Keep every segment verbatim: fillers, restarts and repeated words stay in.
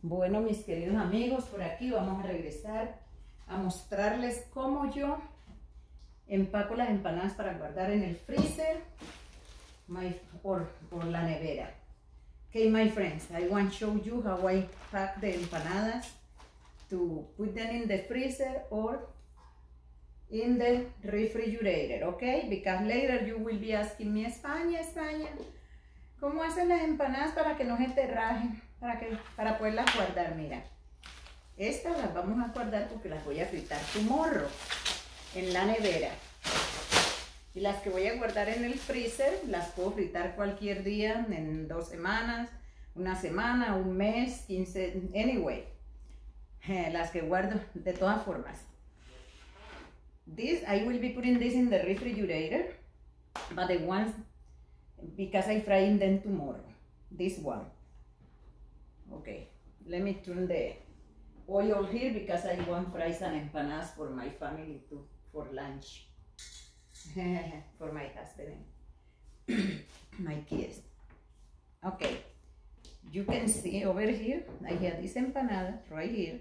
Bueno, mis queridos amigos, por aquí vamos a regresar a mostrarles cómo yo empaco las empanadas para guardar en el freezer my, or, or la nevera. Okay, my friends, I want to show you how I pack the empanadas to put them in the freezer or in the refrigerator, okay? Because later you will be asking me, España, España, ¿cómo hacen las empanadas para que no se te rajen? Para, que, para poderlas guardar, mira. Estas las vamos a guardar porque las voy a fritar tomorrow en la nevera. Y las que voy a guardar en el freezer, las puedo fritar cualquier día, en dos semanas, una semana, un mes, quince, anyway. Eh, las que guardo de todas formas. This, I will be putting this in the refrigerator, but the ones, because I fry them tomorrow. This one. Okay, let me turn the oil here because I want fries and empanadas for my family too, for lunch. For my husband and my kids. Okay, you can see over here, I have this empanada right here.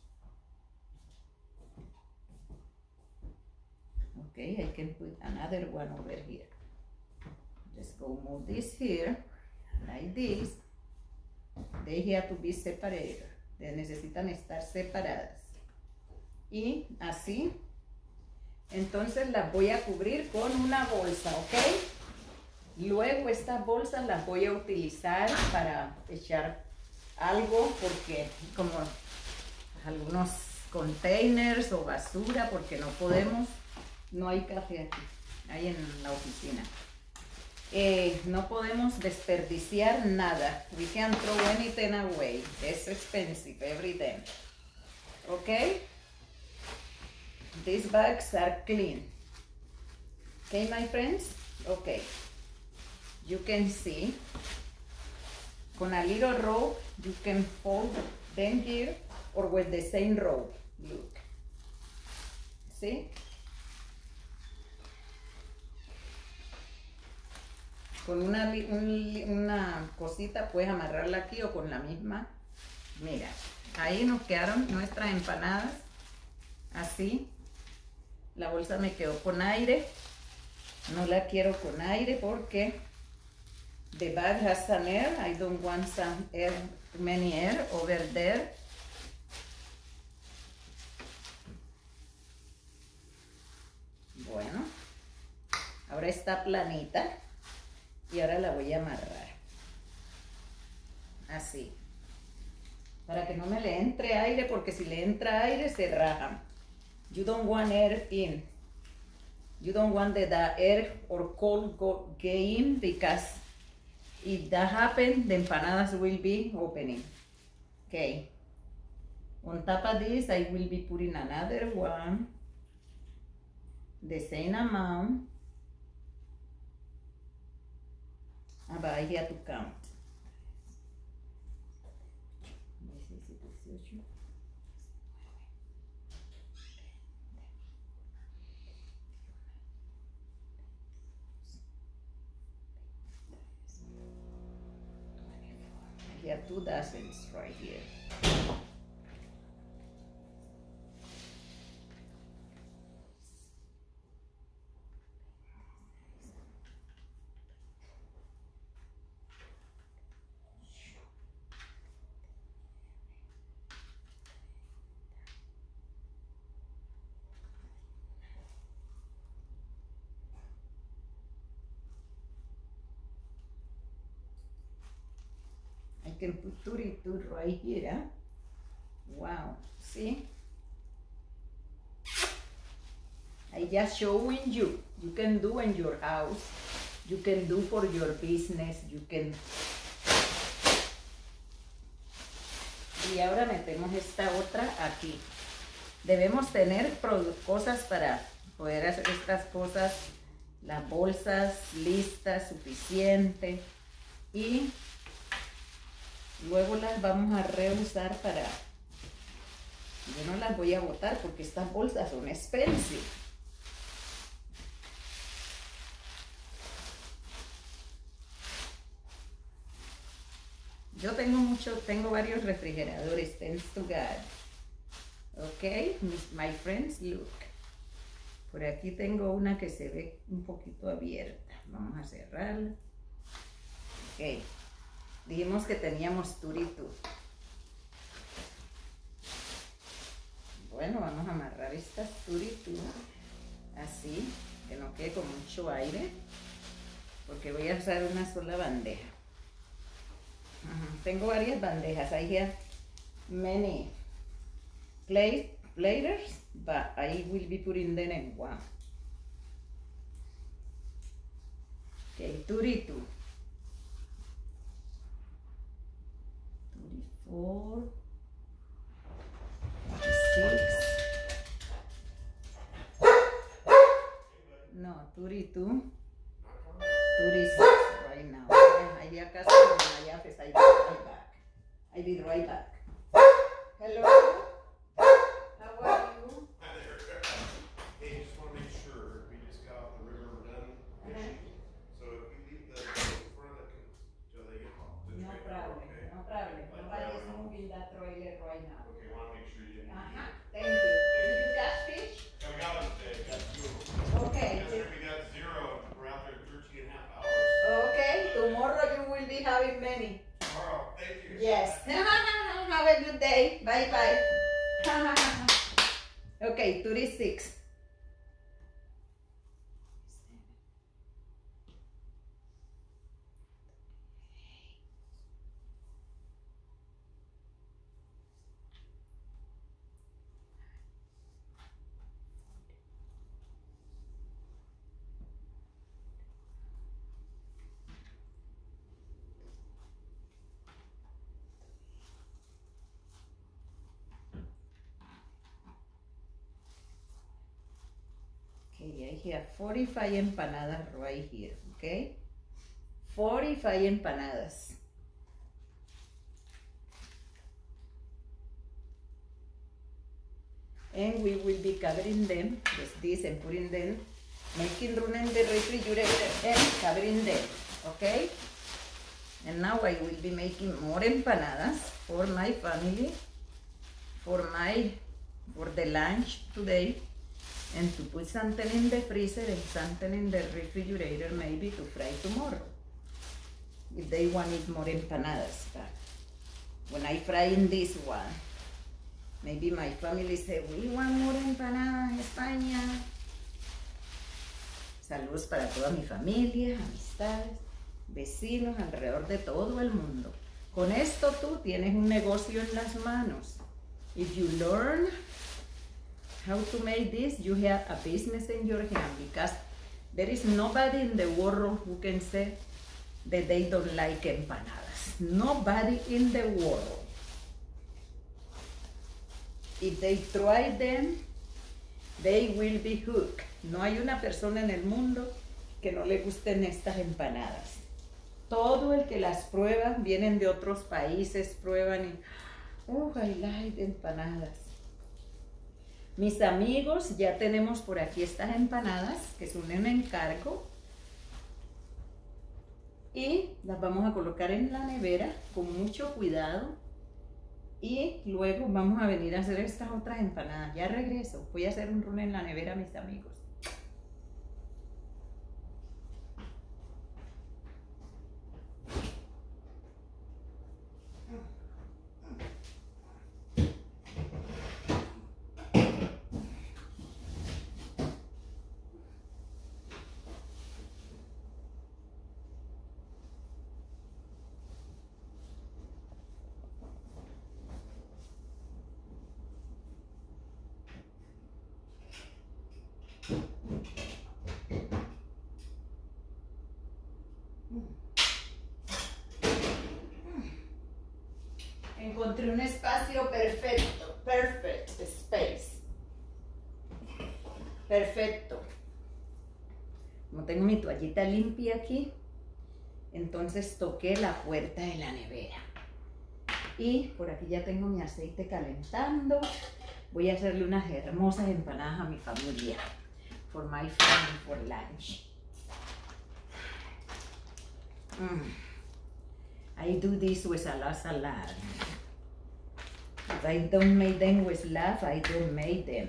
Okay, I can put another one over here. Just go move this here, like this. They have to be separated. De necesitan estar separadas. Y así. Entonces las voy a cubrir con una bolsa, ¿ok? Luego estas bolsas las voy a utilizar para echar algo, porque como algunos containers o basura, porque no podemos, no hay café aquí, hay en la oficina. Eh, no podemos desperdiciar nada. We can't throw anything away. It's expensive, everything. Okay? These bags are clean. Okay, my friends? Okay. You can see. Con a little rope, you can fold them here or with the same rope. Look. See? Con una, un, una cosita puedes amarrarla aquí o con la misma. Mira, ahí nos quedaron nuestras empanadas. Así. La bolsa me quedó con aire. No la quiero con aire porque the bag has some air. I don't want some air, many air over there. Bueno, ahora está planita. Y ahora la voy a amarrar. Así. Para que no me le entre aire, porque si le entra aire se rajan. You don't want air in. You don't want the, the air or cold go get in, because if that happens, the empanadas will be opening. Okay. On top of this, I will be putting another one. The same amount. But I have to count. I have two dozens right here. I can put thirty-two right here. Wow, see? I just showing you. You can do in your house. You can do for your business. You can. Y ahora metemos esta otra aquí. Debemos tener cosas para poder hacer estas cosas. Las bolsas listas, suficiente. Y luego las vamos a reusar para... Yo no las voy a botar porque estas bolsas son expensive. Yo tengo mucho, tengo varios refrigeradores, thanks to God. Ok, mis, my friends, look. Por aquí tengo una que se ve un poquito abierta. Vamos a cerrarla. Ok. Dijimos que teníamos turito. Bueno, vamos a amarrar estas turito. Así, que no quede con mucho aire. Porque voy a usar una sola bandeja. Uh-huh. Tengo varias bandejas. I have many plate, platers, but I will be putting them in one. Okay, turito. thirty-four. thirty-six. No, thirty-two. thirty-six right now. I be acá in my office. I be right back. I be right back. Hello. How are you? Hi there. Hey, just want to make sure we just got the river done. Uh-huh. So if we leave the in front of the till they get off the No trailer, problem. okay? No problem. Like Nobody is trailer. moving that trailer right now. Okay, want to make sure you didn't. Uh-huh. Thank you. Did you catch fish? Yeah, we got it today. We got two of them. Okay. Yesterday we got zero. We're out there thirteen and a half hours. Okay. Tomorrow you will be having many. Tomorrow, thank you. Yes. Have a good day. Bye bye. Okay, thirty-six. Okay, I have forty-five empanadas right here, okay? forty-five empanadas. And we will be covering them with this and putting them, making room in the refrigerator and covering them, okay? And now I will be making more empanadas for my family, for my, for the lunch today. And to put something in the freezer and something in the refrigerator maybe to fry tomorrow. If they wanted more empanadas. But when I fry in this one, maybe my family say, we want more empanadas en España. Saludos para toda mi familia, amistades, vecinos alrededor de todo el mundo. Con esto tú tienes un negocio en las manos. If you learn how to make this, you have a business in your hand, because there is nobody in the world who can say that they don't like empanadas. Nobody in the world. If they try them, they will be hooked. No hay una persona en el mundo que no le gusten estas empanadas. Todo el que las prueba, vienen de otros países, prueban y, oh, I like empanadas. Mis amigos, ya tenemos por aquí estas empanadas, que son un encargo. Y las vamos a colocar en la nevera con mucho cuidado. Y luego vamos a venir a hacer estas otras empanadas. Ya regreso. Voy a hacer un run en la nevera, mis amigos. Encontré un espacio perfecto, perfect space. Perfecto. Como tengo mi toallita limpia aquí, entonces toqué la puerta de la nevera. Y por aquí ya tengo mi aceite calentando. Voy a hacerle unas hermosas empanadas a mi familia. For my family, for lunch. Mm. I do this with a lot salad. If I don't make them with love, I don't make them.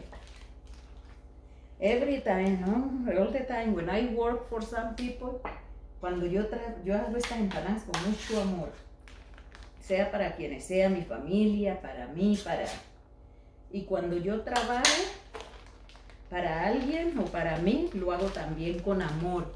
Every time, no? All the time, when I work for some people, cuando yo, tra yo hago estas empanadas con mucho amor, sea para quienes sea, mi familia, para mí, para... Y cuando yo trabajo para alguien o para mí, lo hago también con amor.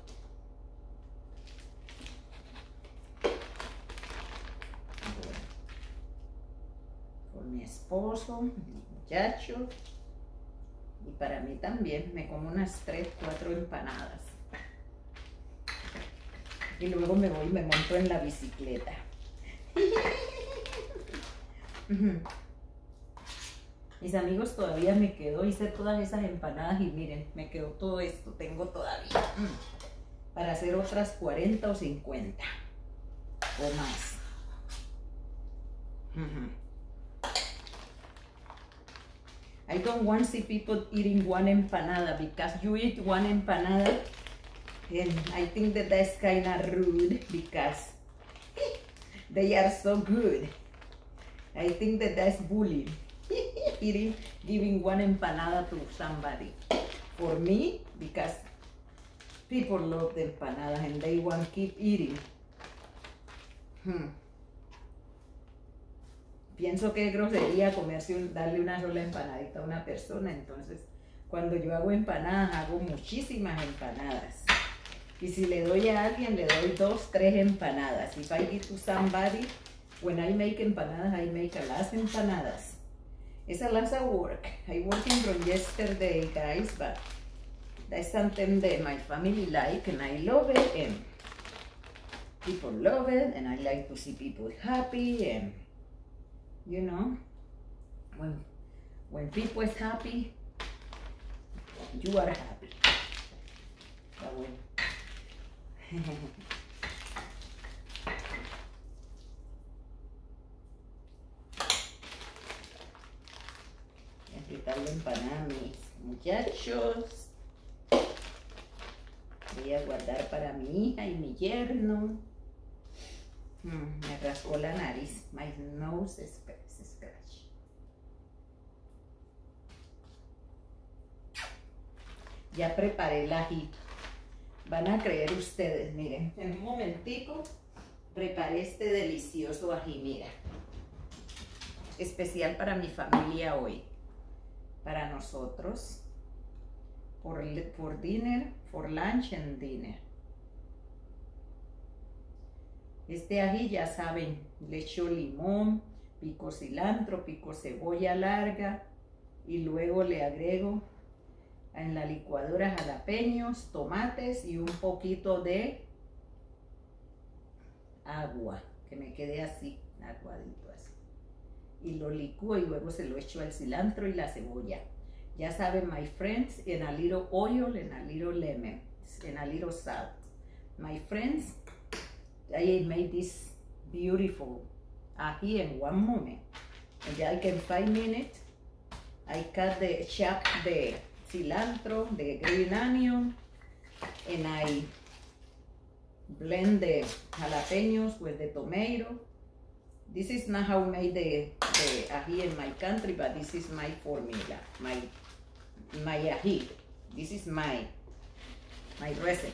Bueno, con mi esposo, mi muchacho, y para mí también, me como unas tres, cuatro empanadas. Y luego me voy y me monto en la bicicleta. Mis amigos, todavía me quedó, hice todas esas empanadas y miren, me quedó todo esto, tengo todavía para hacer otras cuarenta o cincuenta o más. I don't want to see people eating one empanada, because you eat one empanada and I think that that's kind of rude because they are so good. I think that that's bullying. Eating, giving one empanada to somebody. For me, because people love the empanadas and they want to keep eating. Hmm. Pienso que es grosería comerse un, darle una sola empanadita a una persona. Entonces, cuando yo hago empanadas, hago muchísimas empanadas. Y si le doy a alguien, le doy dos, tres empanadas. If I give to somebody, when I make empanadas, I make a lot of empanadas. It's a lot of work. I'm working from yesterday, guys, but that's something that my family like and I love it, and people love it, and I like to see people happy, and you know, when when people is happy, you are happy. But when quitarle empanada a mis muchachos. Voy a guardar para mi hija y mi yerno. Mm, me rascó la nariz. My nose is scratch. Ya preparé el ají. Van a creer ustedes, miren, en un momentico preparé este delicioso ají, mira. Especial para mi familia hoy. Para nosotros, por, por dinner, for lunch and dinner. Este ají, ya saben, le echo limón, pico cilantro, pico cebolla larga y luego le agrego en la licuadora jalapeños, tomates y un poquito de agua, que me quede así, aguadito así. Y lo licúo y luego se lo echo al cilantro y la cebolla. Ya saben, my friends, and a little oil and a little lemon and a little salt. My friends, I made this beautiful ají in one moment. And like in five minutes, I cut the chop the cilantro, the green onion, and I blend the jalapenos with the tomato. This is not how we made the, the ají in my country, but this is my formula, my my ají. This is my my recipe.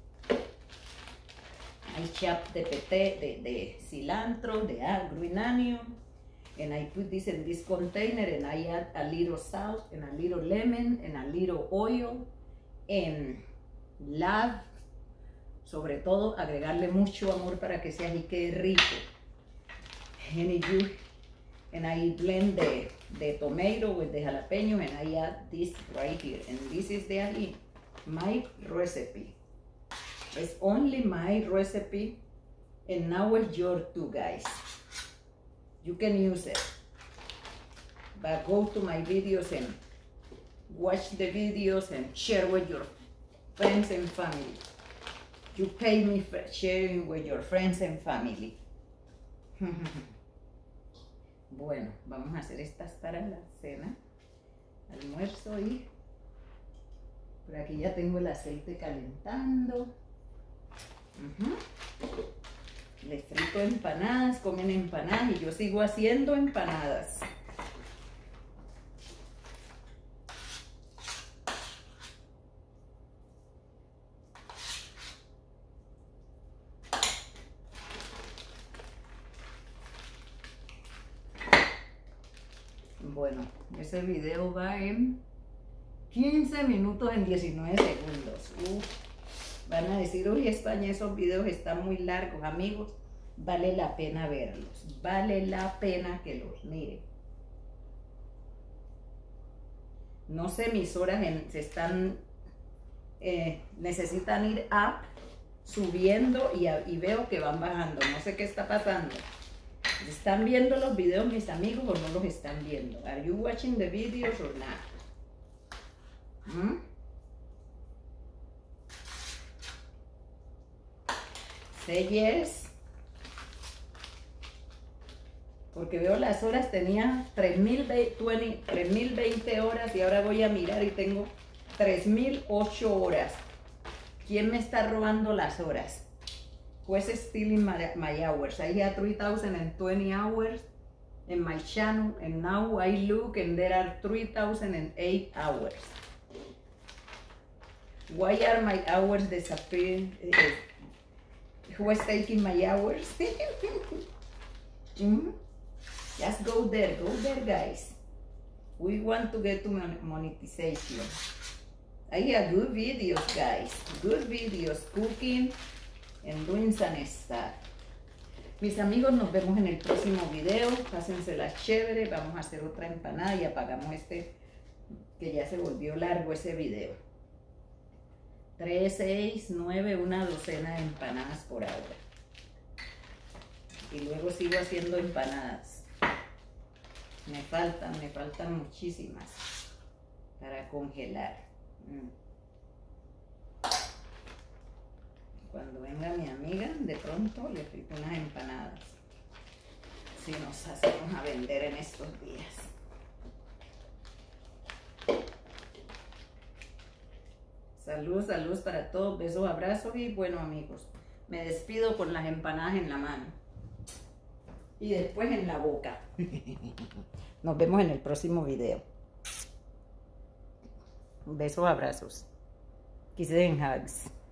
I chop the pete, the, the cilantro, the green onion, and I put this in this container, and I add a little salt, and a little lemon, and a little oil, and love, sobre todo agregarle mucho amor para que sea ají que rico. And you, and I blend the, the tomato with the jalapeno, and I add this right here, and this is the ají, my recipe. It's only my recipe, and now it's yours too, guys. You can use it, but go to my videos and watch the videos and share with your friends and family. You pay me for sharing with your friends and family. Bueno, vamos a hacer estas para la cena, almuerzo, y por aquí ya tengo el aceite calentando. Uh-huh. Les frito empanadas, comen empanadas y yo sigo haciendo empanadas. Bueno, ese video va en quince minutos en diecinueve segundos. Uf, van a decir, uy, España, esos videos están muy largos, amigos. Vale la pena verlos, vale la pena que los miren. No sé, mis horas en, se están, eh, necesitan ir up, subiendo y, a, y veo que van bajando. No sé qué está pasando. ¿Están viendo los videos mis amigos o no los están viendo? Are you watching the videos or not? ¿Mm? Say yes. Porque veo las horas, tenía tres mil veinte horas y ahora voy a mirar y tengo tres mil ocho horas. ¿Quién me está robando las horas? Who's stealing my, my hours? I have three thousand twenty hours in my channel and now I look and there are three thousand eight hours. Why are my hours disappearing? Who is taking my hours? mm-hmm. Just go there, go there, guys. We want to get to monetization. I have good videos, guys. Good videos, cooking and doing some stuff. Mis amigos, nos vemos en el próximo video. Pásensela chévere. Vamos a hacer otra empanada y apagamos este que ya se volvió largo ese video. tres, seis, nueve, una docena de empanadas por ahora. Y luego sigo haciendo empanadas. Me faltan, me faltan muchísimas para congelar. Mm. Cuando venga mi amiga, de pronto le frito unas empanadas. Si nos hacemos a vender en estos días. Salud, salud para todos. Besos, abrazos y bueno, amigos, me despido con las empanadas en la mano. Y después en la boca. Nos vemos en el próximo video. Besos, abrazos. Kisses and hugs.